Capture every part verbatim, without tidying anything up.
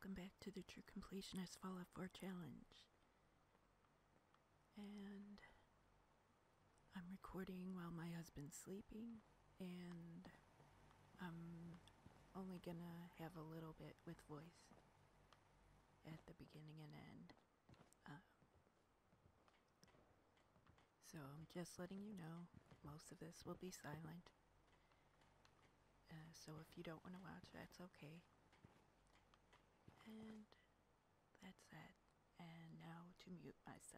welcome back to the True Completionist Fallout four Challenge. And I'm recording while my husband's sleeping, and I'm only gonna have a little bit with voice at the beginning and end. Uh, so I'm just letting you know, most of this will be silent. Uh, so if you don't want to watch, that's okay. And that's that. And now to mute myself.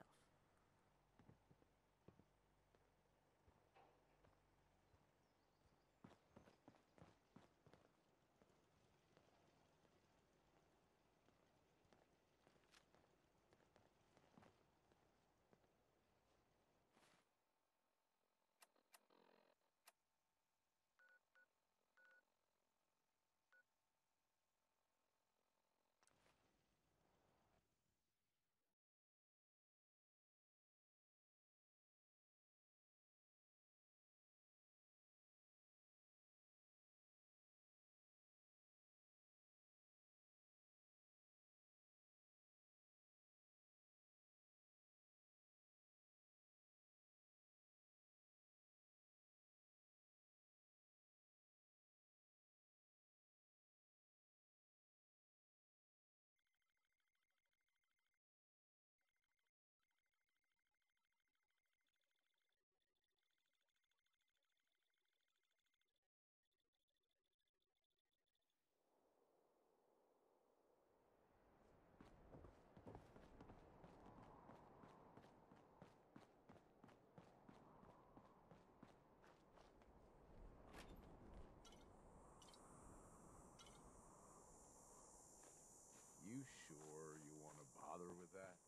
You sure you want to bother with that?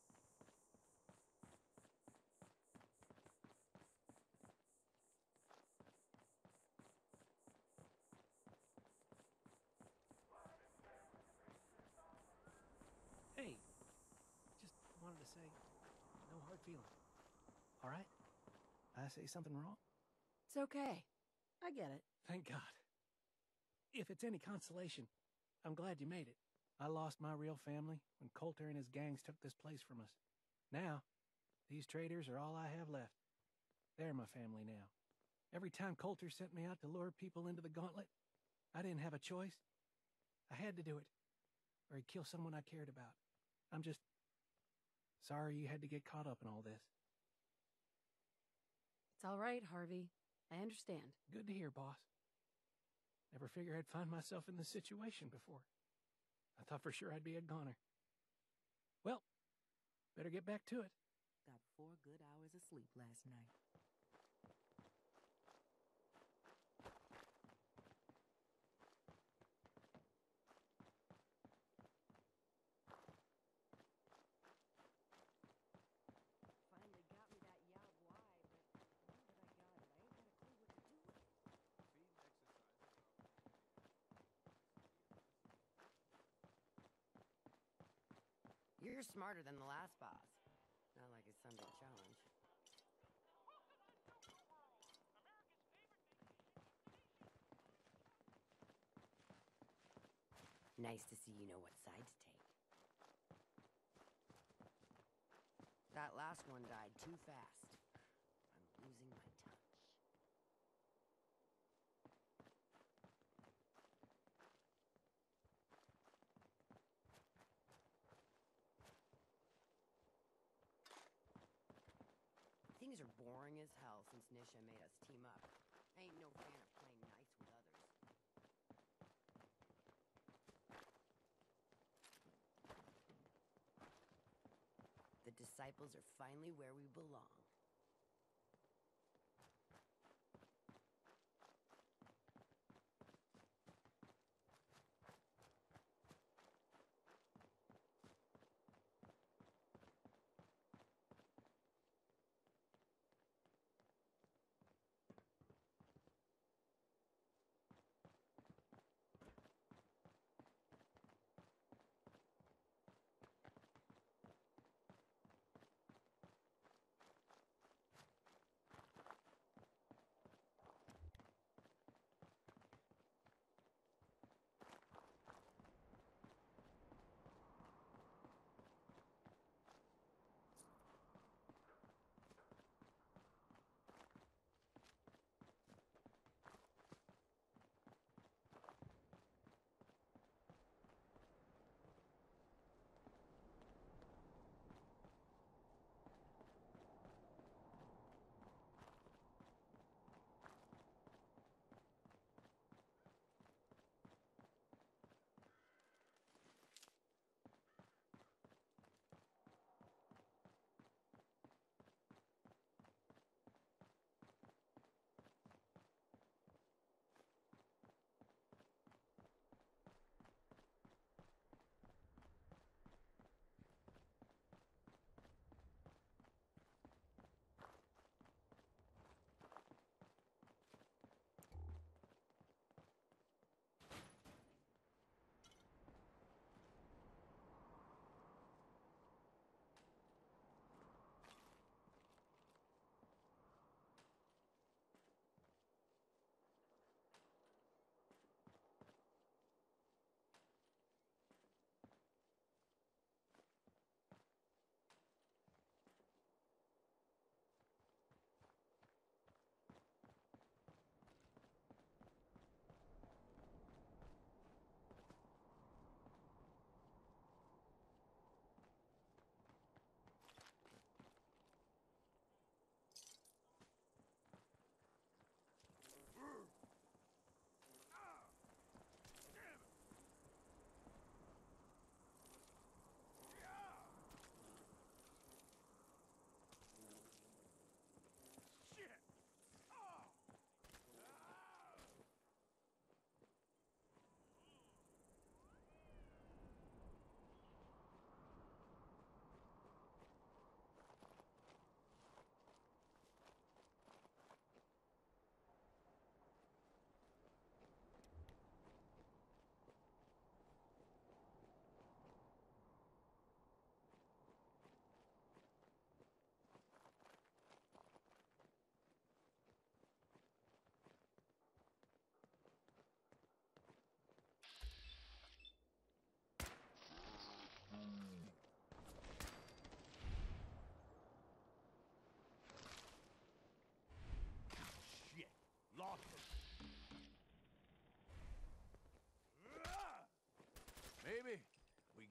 Hey, just wanted to say, no hard feelings. All right? I say something wrong? It's okay. I get it. Thank God. If it's any consolation, I'm glad you made it. I lost my real family when Coulter and his gangs took this place from us. Now, these traitors are all I have left. They're my family now. Every time Coulter sent me out to lure people into the gauntlet, I didn't have a choice. I had to do it, or he'd kill someone I cared about. I'm just sorry you had to get caught up in all this. It's all right, Harvey. I understand. Good to hear, boss. Never figured I'd find myself in this situation before. I thought for sure I'd be a goner. Well, better get back to it. Got four good hours of sleep last night. Finally got me that Yao Guai, but now that I got it, I ain't got a clue what to do with it. Feed and exercise are You're smarter than the last boss. Not like it's some big challenge. Nice to see you know what side to take. That last one died too fast. I'm losing my touch. Things are boring as hell since Nisha made us team up. I ain't no fan of playing nice with others. The disciples are finally where we belong.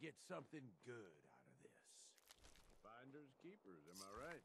get something good out of this. Finders keepers, am I right?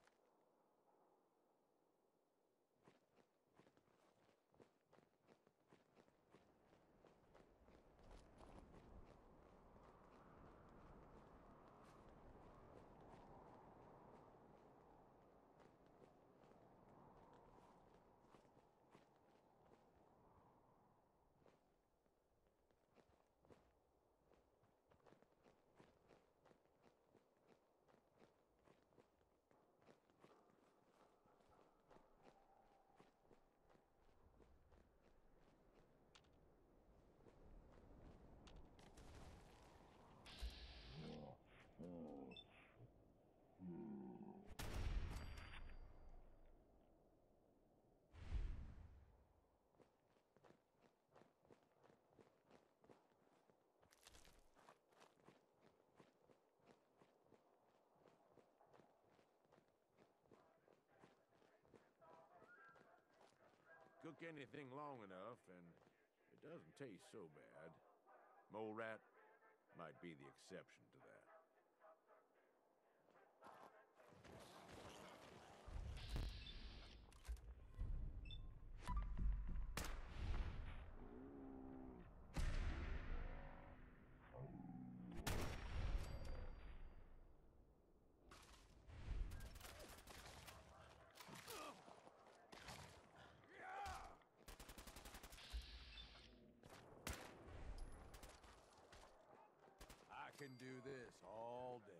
Cook anything long enough, and it doesn't taste so bad. Mole rat might be the exception to that. I can do this all day.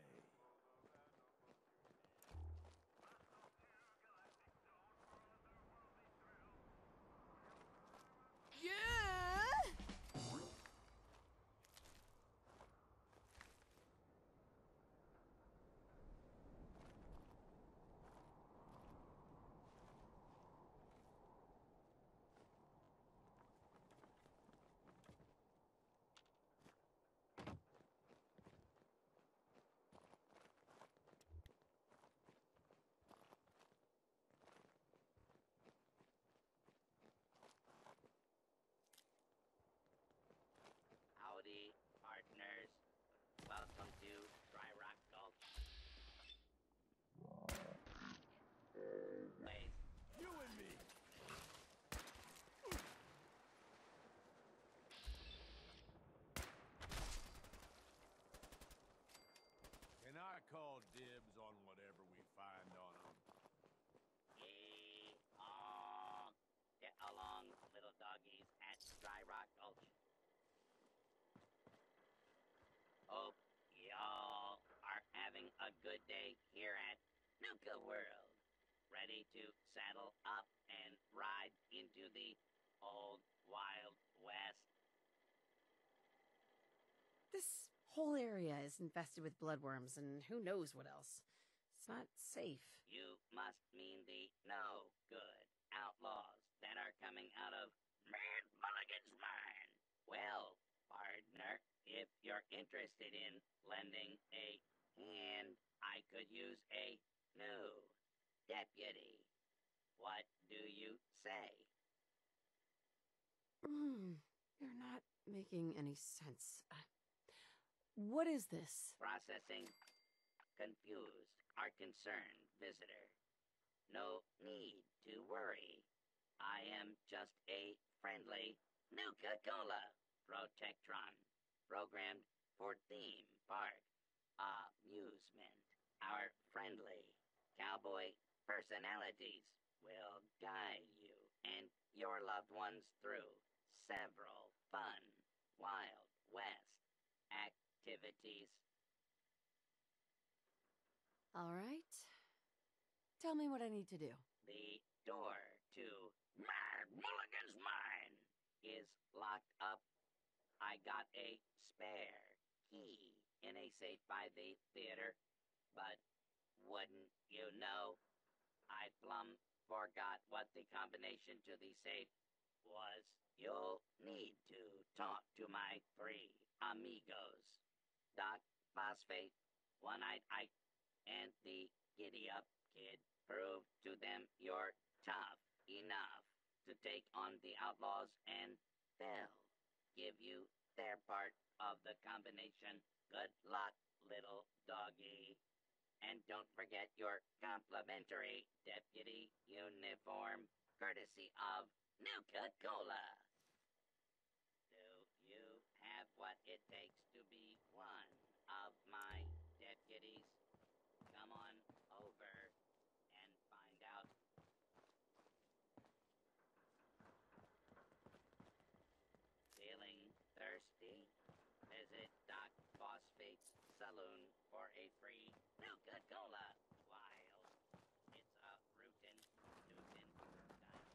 Howdy, partners. Welcome to Dry Rock Gulch. Place. You and me. Can I call dibs on whatever we find on them? Yee, aw. Get along, little doggies, at Dry Rock Gulch. Hope y'all are having a good day here at Nuka World. Ready to saddle up and ride into the old Wild West. This whole area is infested with bloodworms and who knows what else. It's not safe. You must mean the no good outlaws that are coming out of Mad Mulligan's mine. Well, partner, if you're interested in lending a hand, I could use a new deputy. What do you say? Mm, you're not making any sense. Uh, What is this? Processing. Confused or concerned visitor. No need to worry. I am just a friendly Nuka-Cola Protectron, programmed for theme park amusement. Our friendly cowboy personalities will guide you and your loved ones through several fun Wild West activities. All right. Tell me what I need to do. The door to Mad Mulligan's mine is locked up. I got a spare key in a safe by the theater, but wouldn't you know, I plumb forgot what the combination to the safe was. You'll need to talk to my three amigos, Doc Phosphate, One-Eyed Ike, and the Giddy-Up Kid. Prove to them you're tough enough to take on the outlaws, and they'll give you their part of the combination. Good luck, little doggy. And don't forget your complimentary deputy uniform, courtesy of Nuka-Cola. Do you have what it takes to be one of my deputies? Come on over and find out. Feeling thirsty? Visit Doc Phosphate's saloon for a free Nuka-Cola while it's a rootin' tootin' time.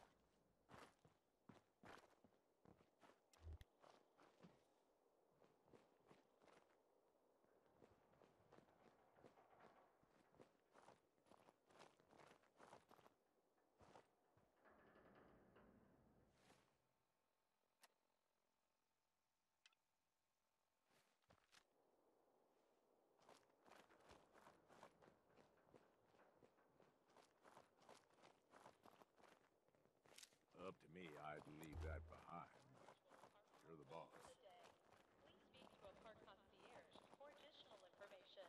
Up to me, I'd leave that behind, but you're the boss. Please speak to a park concierge for additional information.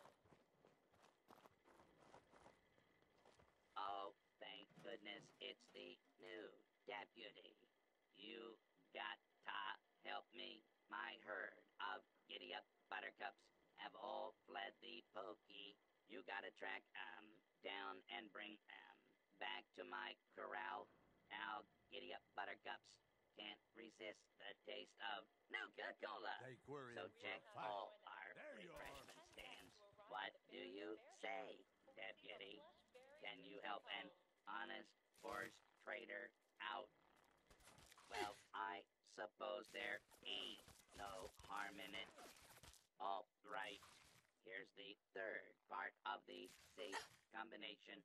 Oh, thank goodness it's the new deputy. You got to help me. My herd of giddy-up buttercups have all fled the pokey. You gotta track, um, down and bring, um, back to my corral. Now, giddy-up buttercups can't resist the taste of Nuka-Cola. Take query So for a check fight. all our There you are. refreshment stands. What do you say, deputy? Can you help an honest horse trader out? Well, I suppose there ain't no harm in it. All right, here's the third part of the safe combination.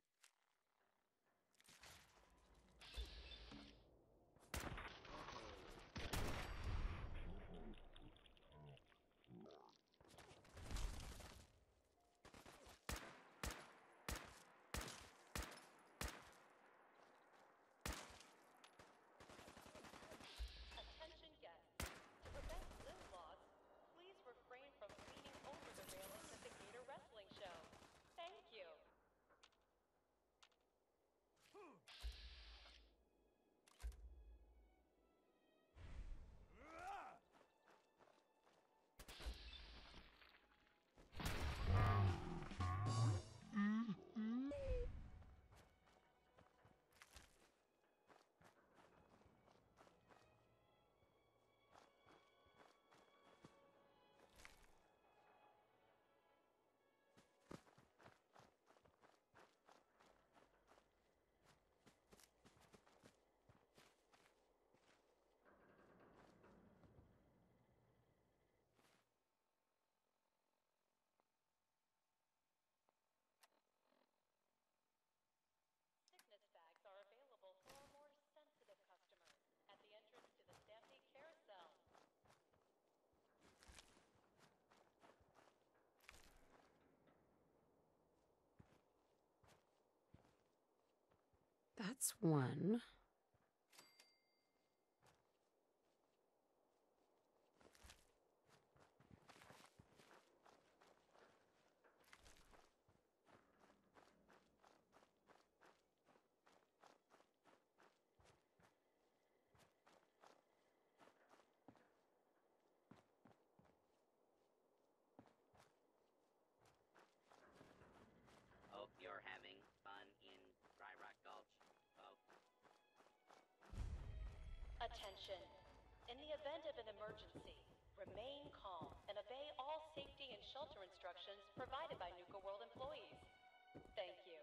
Attention guests. To prevent limb loss, please refrain from leaning over the railings at the Gator Wrestling Show. Thank you. Sickness bags are available for our more sensitive customers at the entrance to the Stampede Carousel. That's one. Hope you're having fun in Dry Rock Gulch, folks. Attention. In the event of an emergency, remain calm and obey all safety and shelter instructions provided by Nuka World employees. Thank you.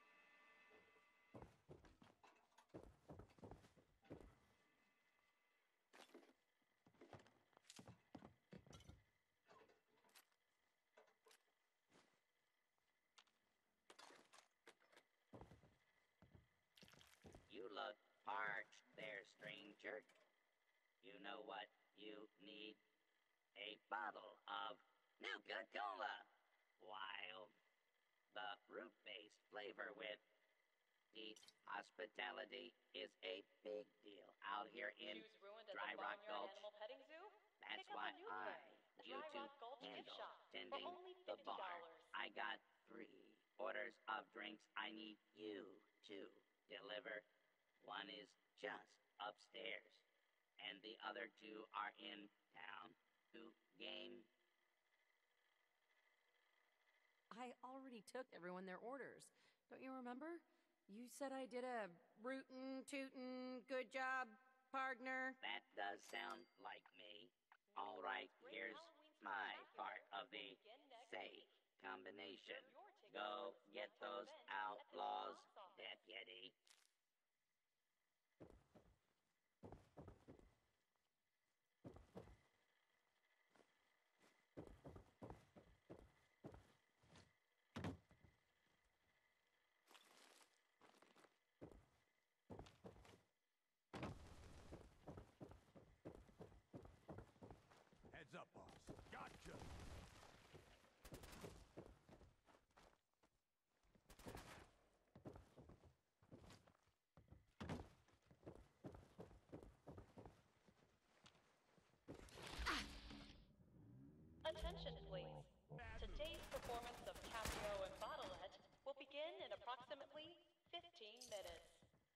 You look parched there, stranger. You know what you need? A bottle of Nuka-Cola. Wild. The root-based flavor with deep hospitality is a big deal out here in Shoes ruined at Dry the Rock Barnyard Gulch. Animal Petting Zoo? That's That's why I, you to handle tending the bar. I got three orders of drinks I need you to deliver. One is just upstairs, and the other two are in town. To game. I already took everyone their orders. Don't you remember? You said I did a rootin', tootin', good job, partner. That does sound like me. All right, here's my part of the safe combination. Go get those outlaws, deputy. Heads up, boss. Gotcha! Attention, please. Today's performance of Caprio and Bottlehead will begin in approximately fifteen minutes.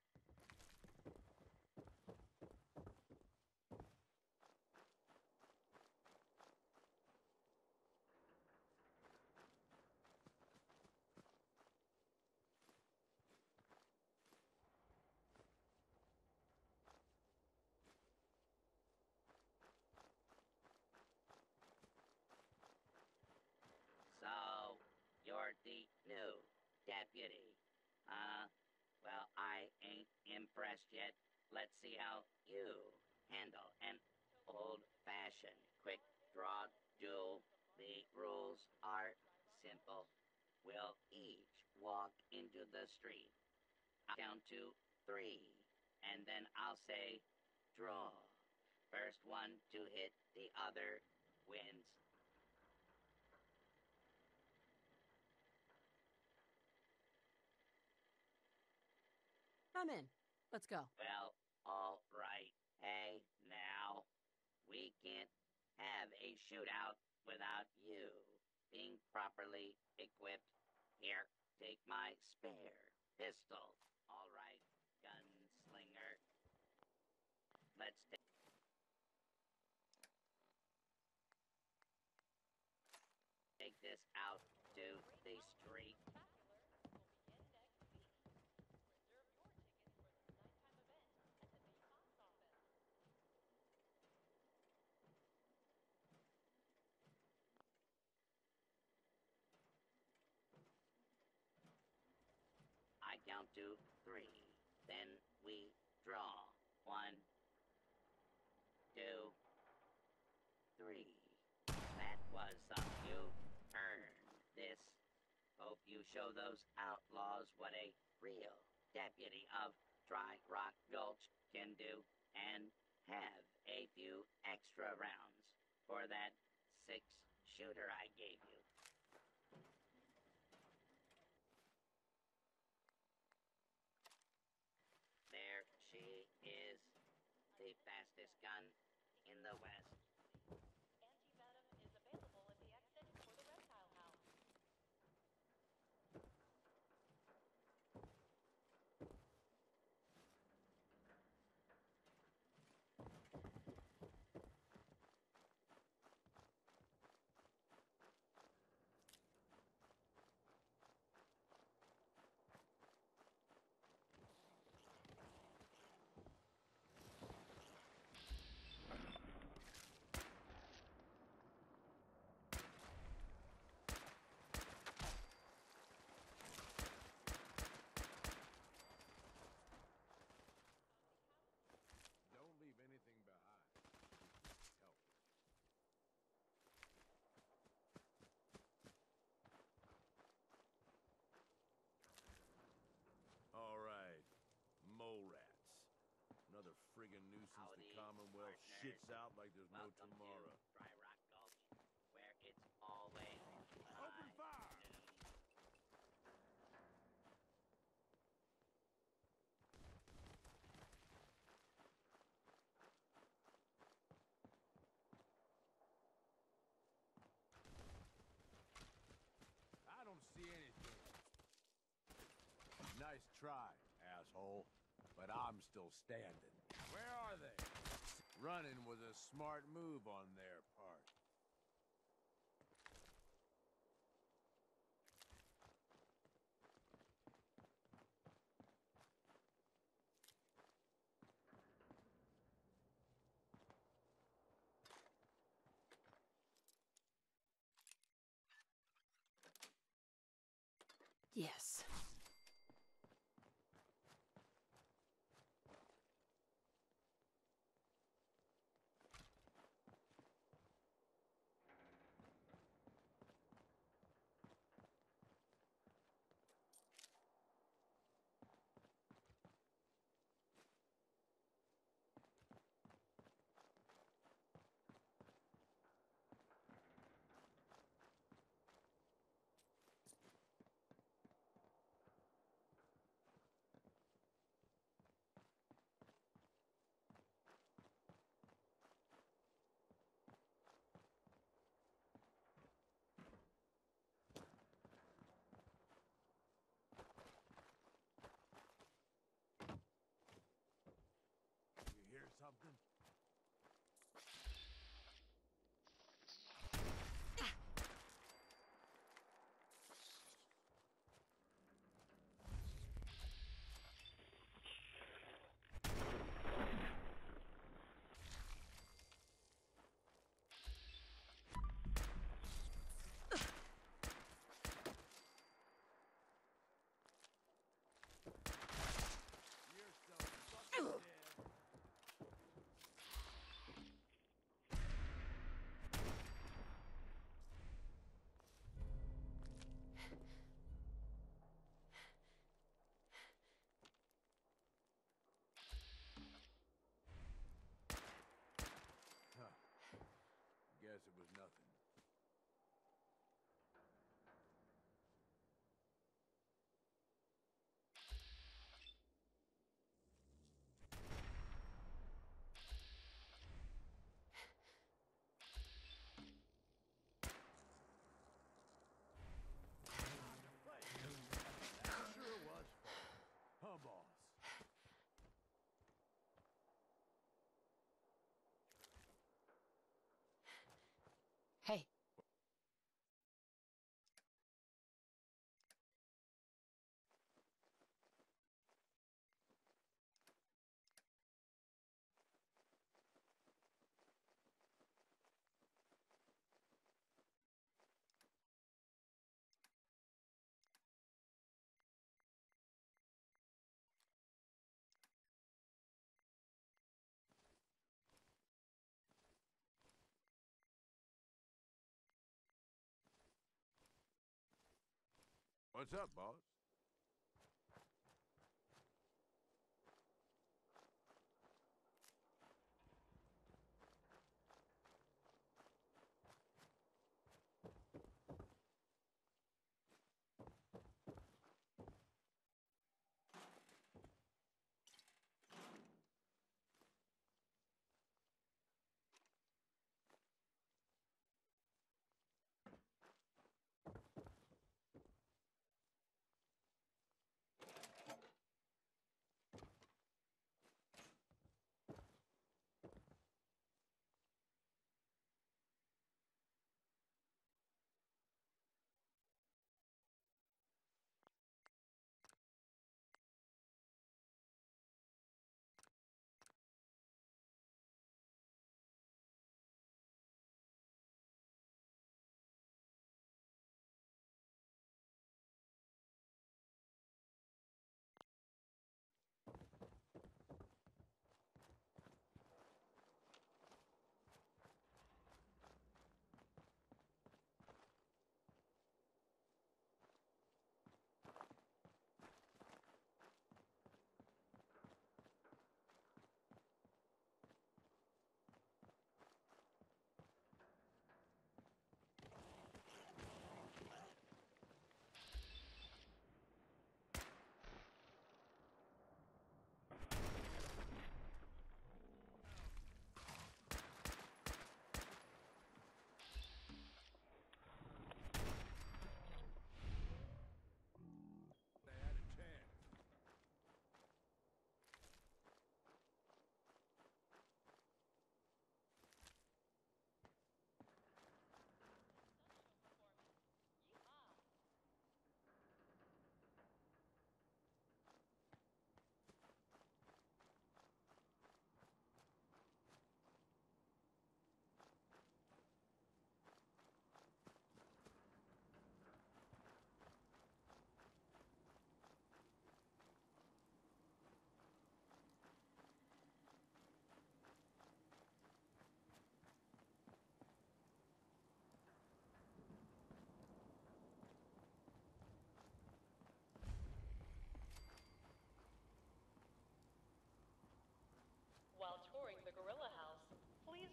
So, you're the new deputy. Uh, well, I ain't impressed yet. Let's see how you handle an old-fashioned quick draw duel. The rules are simple. We'll each walk into the street. I'll count to three, and then I'll say, draw. First one to hit the other wins. I'm in. Let's go. Well, all right. Hey, now, we can't have a shootout without you being properly equipped. Here, take my spare pistol. All right, gunslinger. Let's take... take this out to the street. I count to three. Then we draw. One, two, three. That was some you earned this. Hope you show those outlaws what a real deputy of Dry Rock Gulch can do, and have a few extra rounds for that six-shooter I gave you. There she is, the fastest gun in the West. Anti-venom is available at the exit for the reptile house. Don't leave anything behind. Help. All right. Mole rats. Another friggin' nuisance Howdy, the Commonwealth partners. shits out like there's no Welcome tomorrow. to Dry Rock Gulch, where it's always Open high fire! noon. I'm still standing. Where are they? Running was a smart move on their part. Yes. You hear something? You're so fucking dead. Huh. Guess it was nothing. That sure was fun. Huh, boss? Hey. What's up, boss?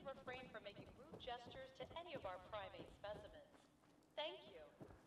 refrain from making rude gestures to any of our primate specimens. Thank you.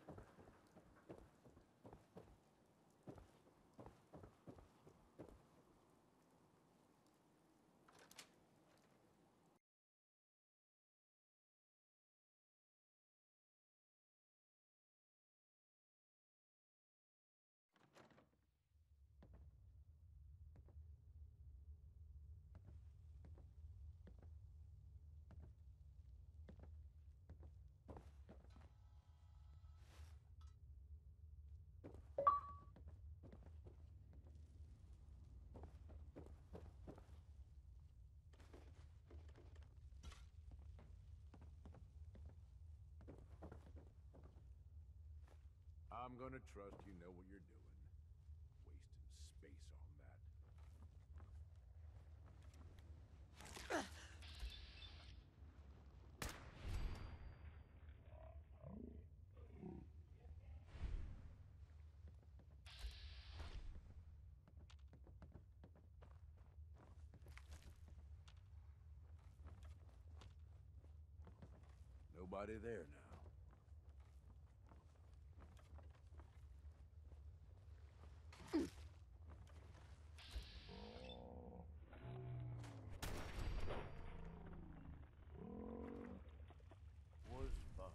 I'm gonna trust you know what you're doing. Wasting space on that. Nobody there now. Was fun.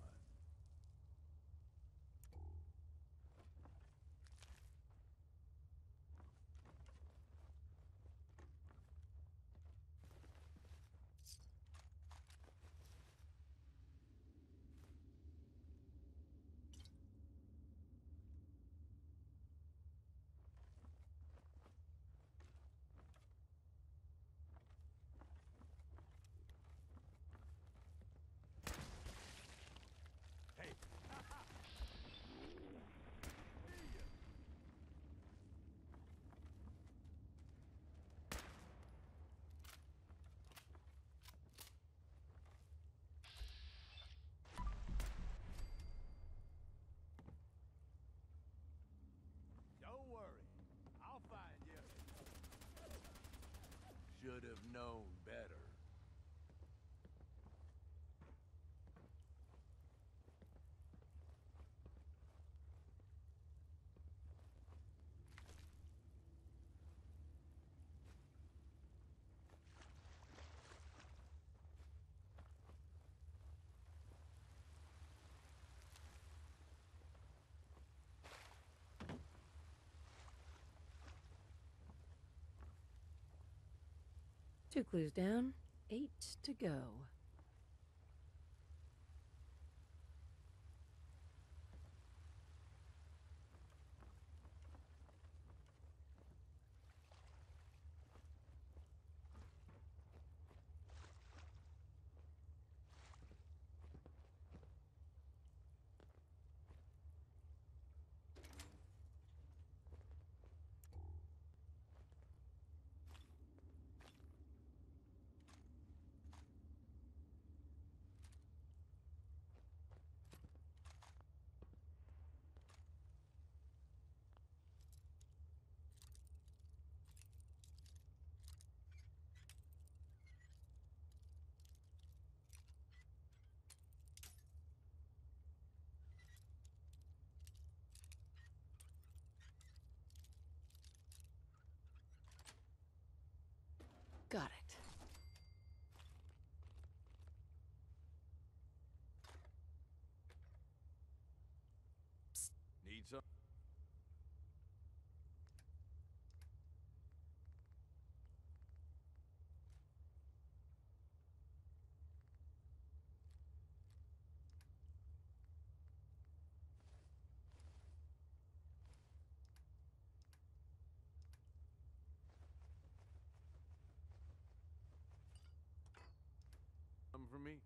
Hey. Don't worry. I'll find you. Should have known better. Two clues down, eight to go. Got it. Need some? Something for me?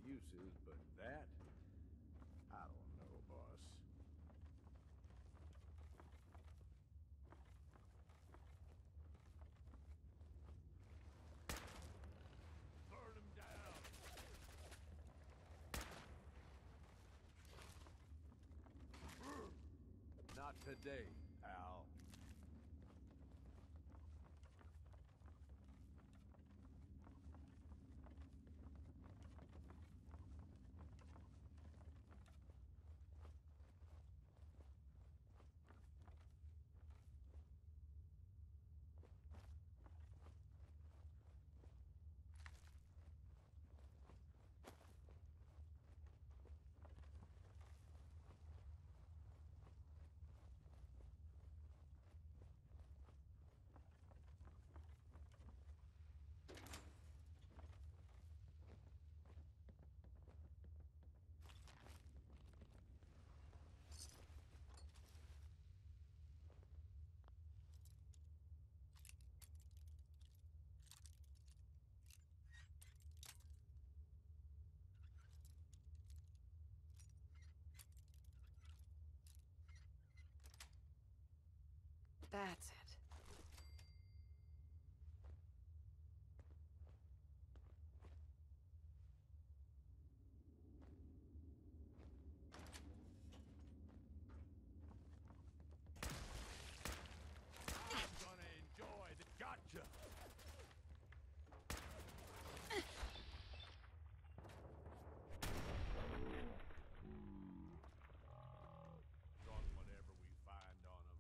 uses, but that? I don't know, boss. Burn him down! Not today, pal. That's it. I'm gonna enjoy the gotcha! Run whatever we find on him.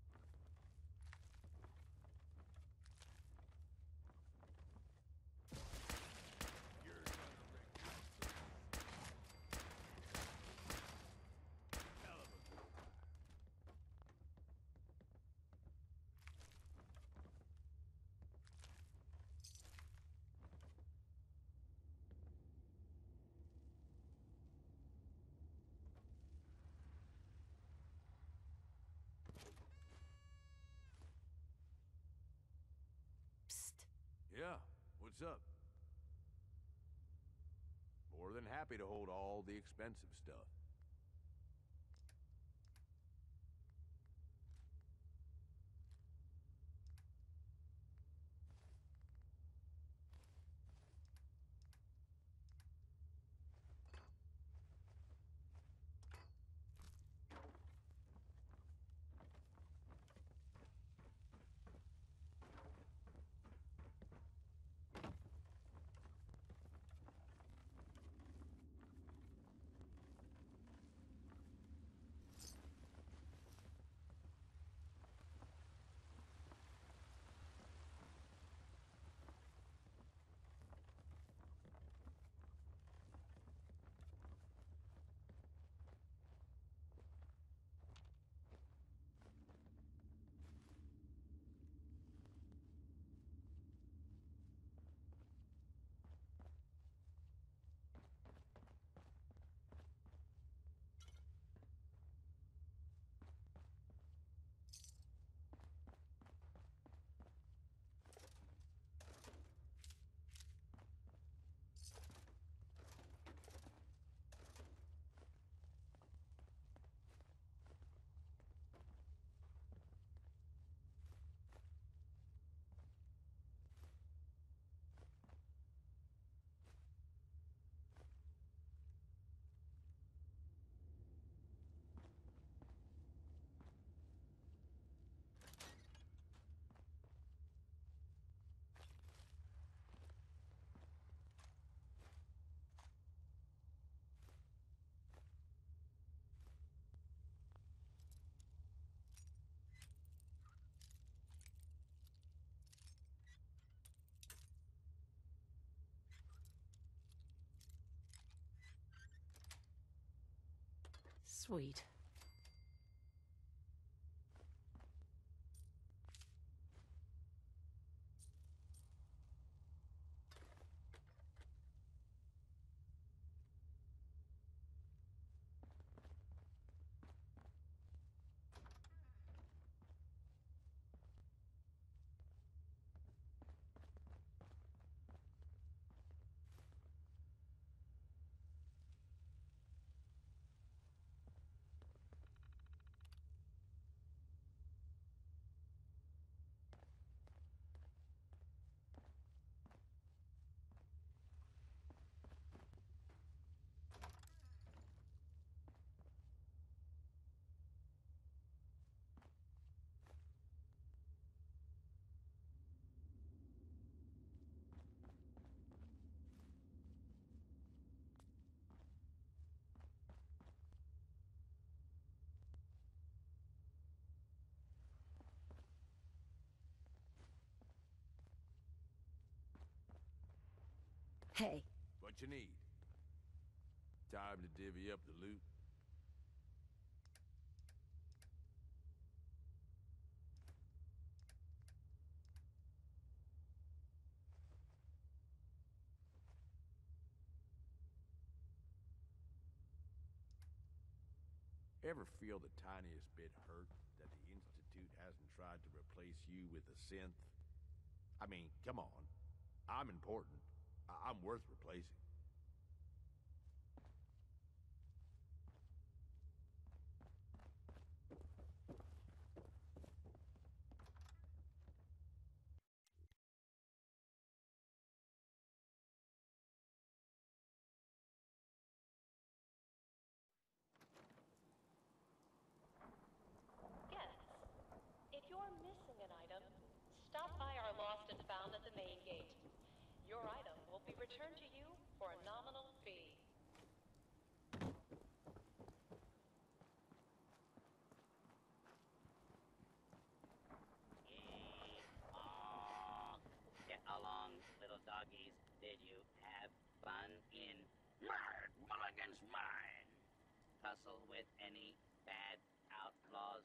You're gonna regret this. Hell of a good time. Psst. Yeah, what's up? More than happy to hold all the expensive stuff. Sweet. Hey, What you need? Time to divvy up the loot? Ever feel the tiniest bit hurt that the Institute hasn't tried to replace you with a synth? I mean, come on. I'm important. I- I'm worth replacing. Guests, if you're missing an item, stop by our lost and found at the main gate. Your item will be returned to you for a nominal fee. Aw, get along, little doggies. Did you have fun in Mad Mulligan's Mine? Tussle with any bad outlaws?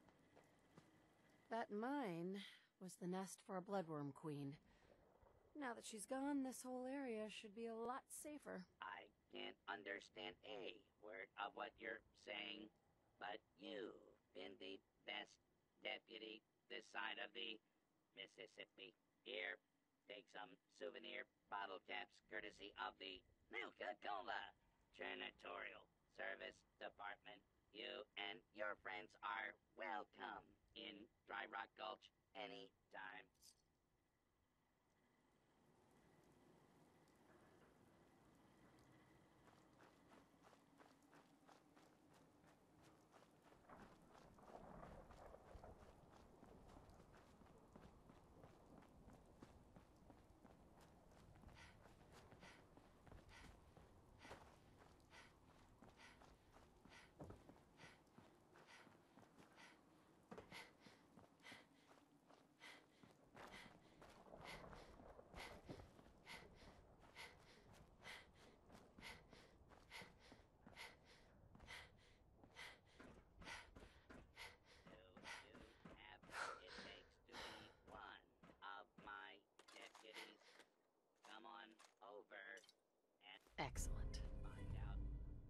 that mine was the nest for a bloodworm queen. Now that she's gone, this whole area should be a lot safer. I can't understand a word of what you're saying, but you've been the best deputy this side of the Mississippi. Here, take some souvenir bottle caps courtesy of the Nuka-Cola Janitorial Service Department. You and your friends are welcome in Dry Rock Gulch anytime. Excellent. Find out.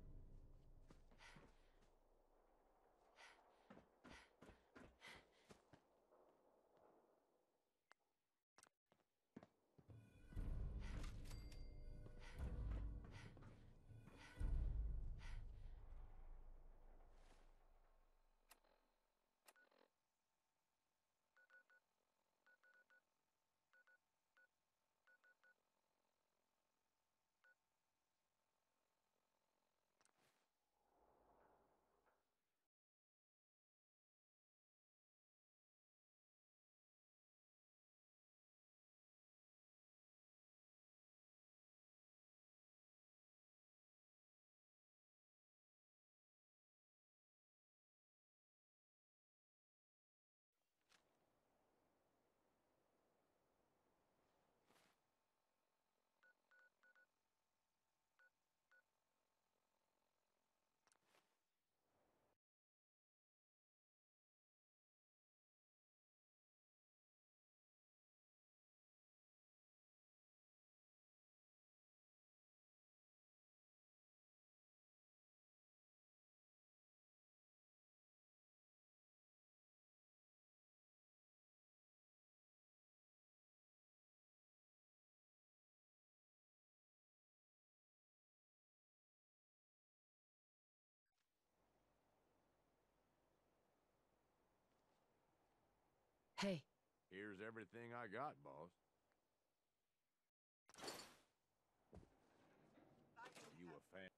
Hey, Here's everything I got, boss. You a fan?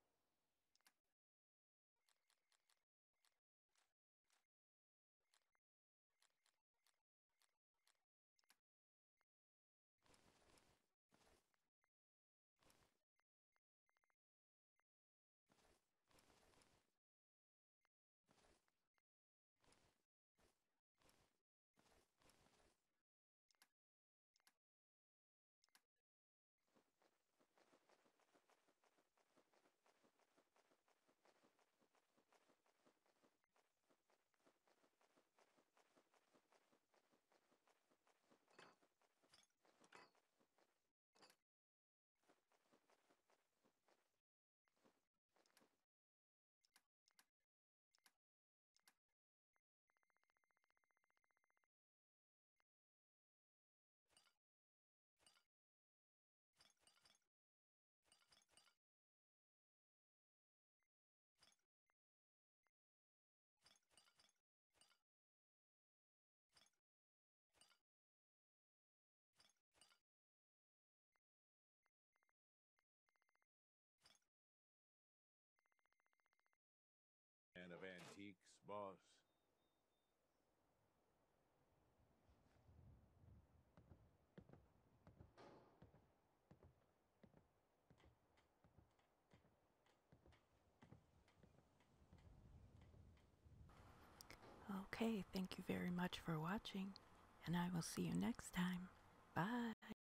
boss. Okay, thank you very much for watching, and I will see you next time. Bye.